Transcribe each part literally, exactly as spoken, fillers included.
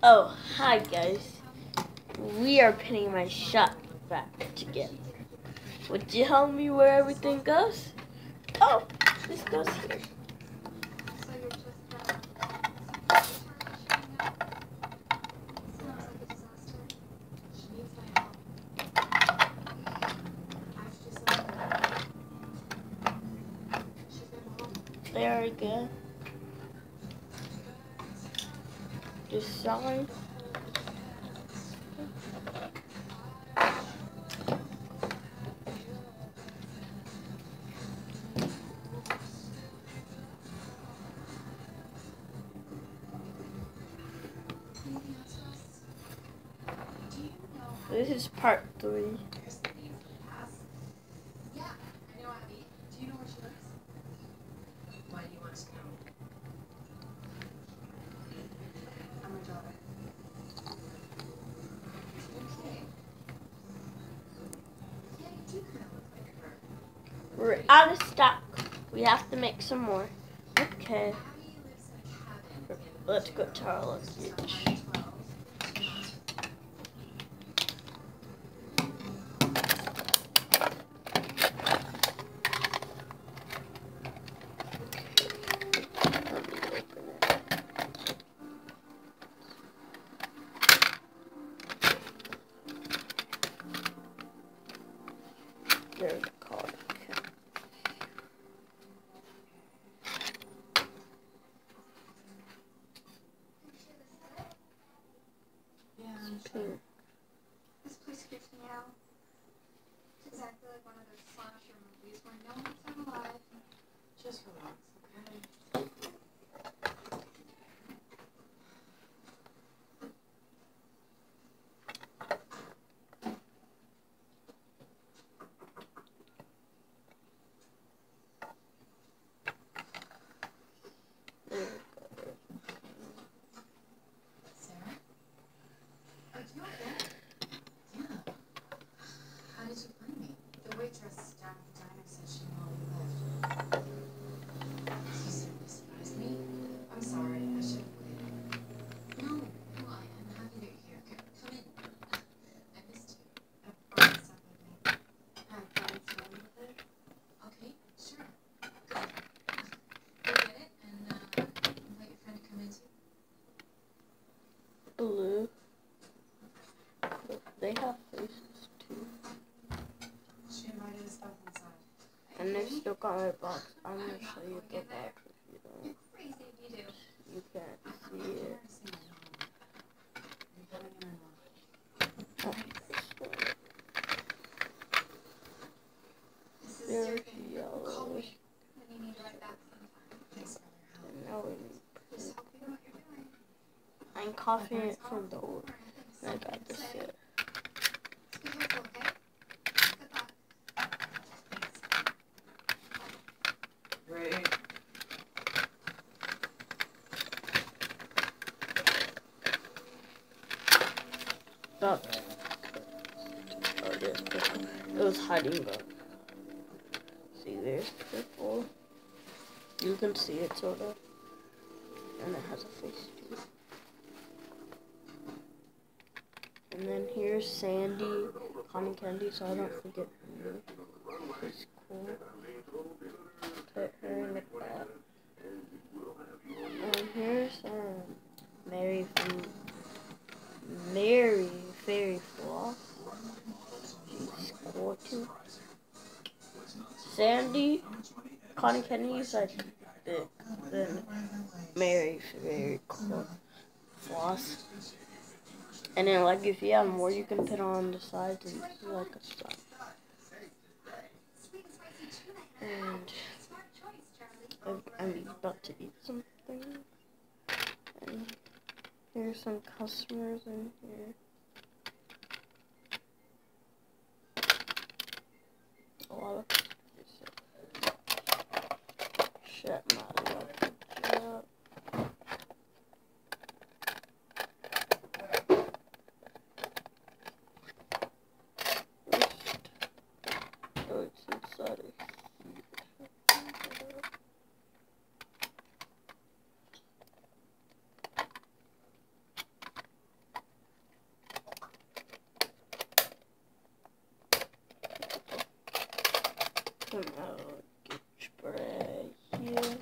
Oh, hi guys. We are putting my shop back together. Would you help me where everything goes? Oh, this goes here. Very good. This side. This is part three. We're out of stock. We have to make some more. Okay. Let's go to our luggage. There's a card. Okay. Pink. This place creeps me out. It's exactly like one of those slasher movies where no one's ever alive. Just relax, okay? Sarah? Are you okay? Yeah. How did you find me? The waitress down at the diner said she knew where we lived. You certainly surprised me. I'm sorry. I should have waited. No, no, I am happy that you're here. C- Come in. I missed you. I brought this up with me. Have fun swimming with it? Okay, sure. Good. Go get it and uh, invite your friend to come in too. Blue. They have faces too. She invited us both inside. And they still got my box. I'm gonna show you the box if you don't. You're crazy if you do. You can't see it. You're coming in or not? This is There's your thing. Call yellow. me when you need to write back sometime. Thanks for your help. And now we need Just help you know what you're doing. I'm copying it from the old. I got this it. Be careful, okay? Good luck. Thanks. Great. But oh, there's purple. It was hiding up. See, there's purple. You can see it sort of, and it has a face too. And then here's Sandy, Connie Candy, so I don't forget her name. She's cool. Put her in the back. And here's um, Mary from Mary Fairy Floss. She's cool too. Sandy, Connie Candy is like big. Then Mary Fairy cool. Floss. And then, like, if you have more, you can put on the sides and do like a side. And I'm, I'm about to eat something. And here's some customers in here. A lot of customers. Shut my luggage up. Oh, it's inside of here. some algae spray here.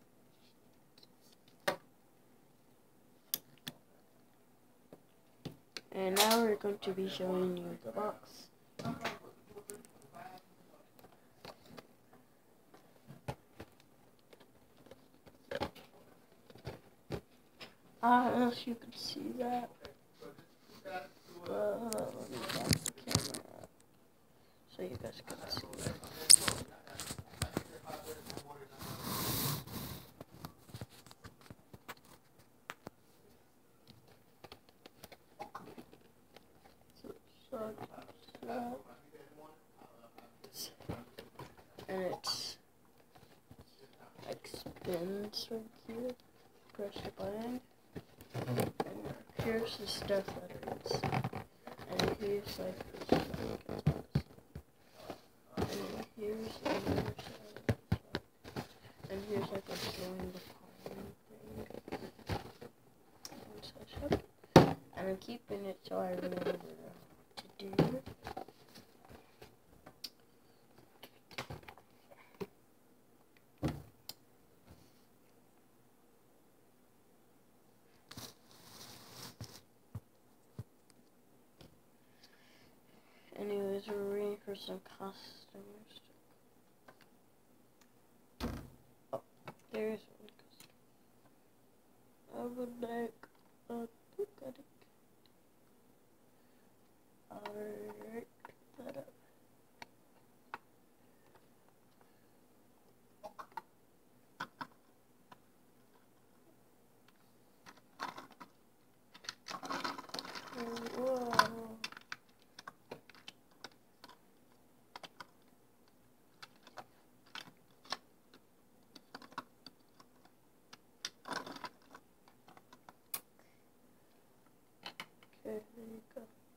And now we're going to be showing you the box. I don't know if you can see that. But let me back the camera so you guys can see it. So, so, so, and it's like spins right here. Press the button, and here's the stuff that it is. And here's like the stuff, and then here's the other side, and here's like a join the pine thing. And, so, so, and I'm keeping it so I remember what to do. Anyways, we're waiting for some customers. Oh, there's one customer. I would like a look. Alright, put that up. Whoa. Okay, there you go.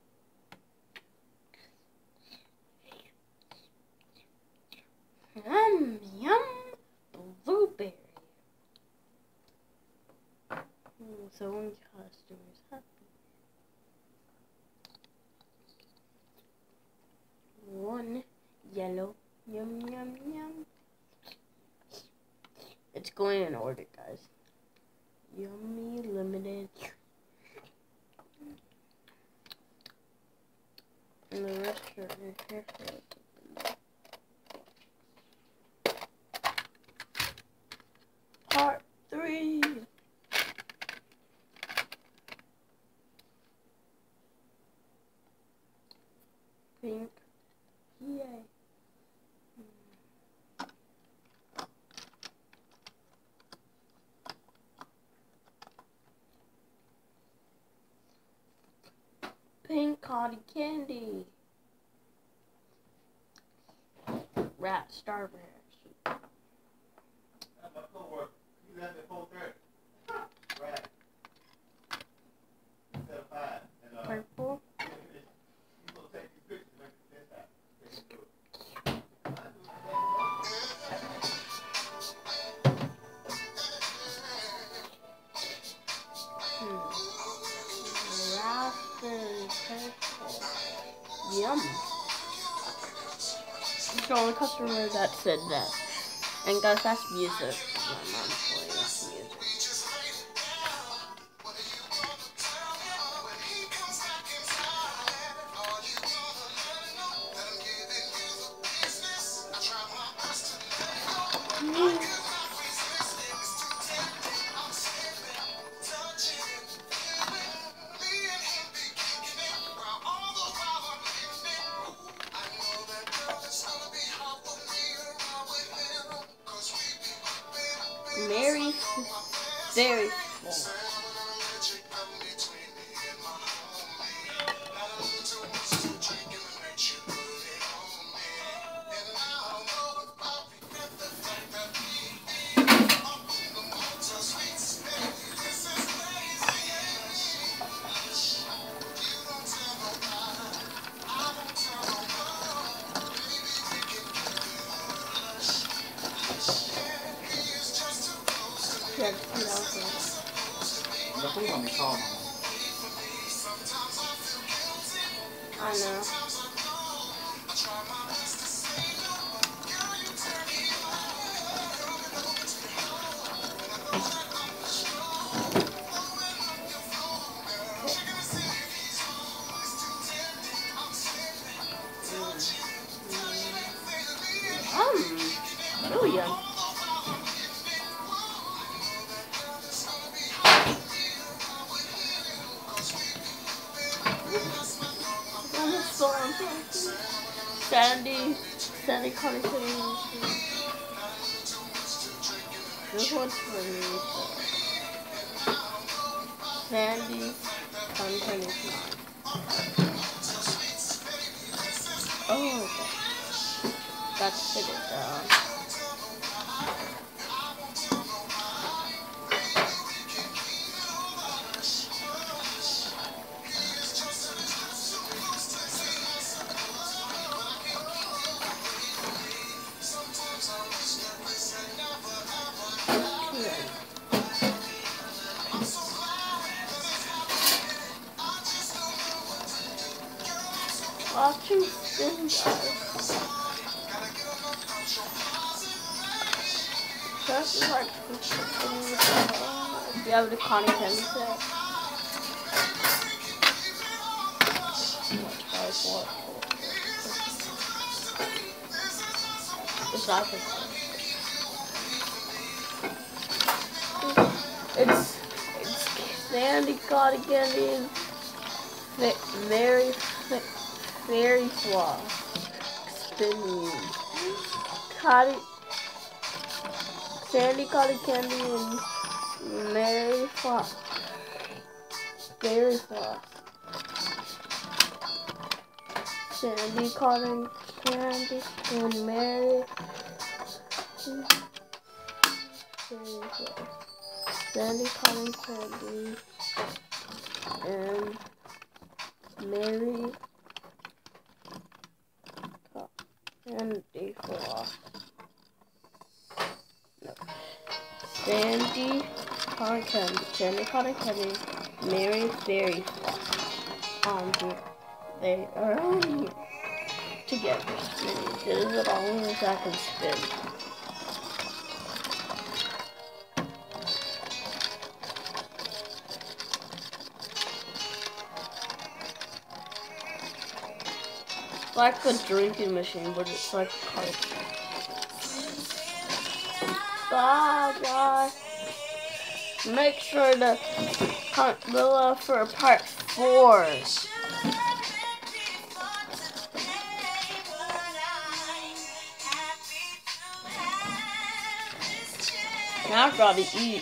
Yum, yum, blueberry. Mm, so one customer is happy. One yellow. Yum, yum, yum. It's going in order, guys. Yummy, limited. And the rest are in here for it. Part three. Pink. Yay. Pink cotton candy. Rat Starburst. Purple. Hmm. Raspberry purple. Yum. The only customer that said that. And guys, that's music. My mom plays music. Mary, very small. Yeah, I know. fun. Sandy, Sandy Connie Candy. This one's for me. So. Sandy Connie Candy. Oh, okay. Got to sit it down. Watching spin guys. This is like if you have the Connie Candy set. It's not the It's it's Sandy Connie Candy and very Fairy Floss, spinning, Cotty, Sandy Cotton Candy, and Mary Floss, Fairy Floss, Sandy Cotton Candy, and Mary, Fairy Floss, Sandy Cotton Candy, and Mary. Sandy Floss. No. Sandy Cotton Candy. Sandy Cotton Candy. Mary Fairy Floss. On here. They are on here. Together. Spinning. This is as long as I can spin. It's like a drinking machine, but it's like a card. Bye, guys. Make sure to hunt Lila for part four. Now I've got to eat.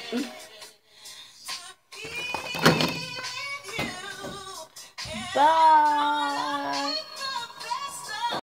Bye.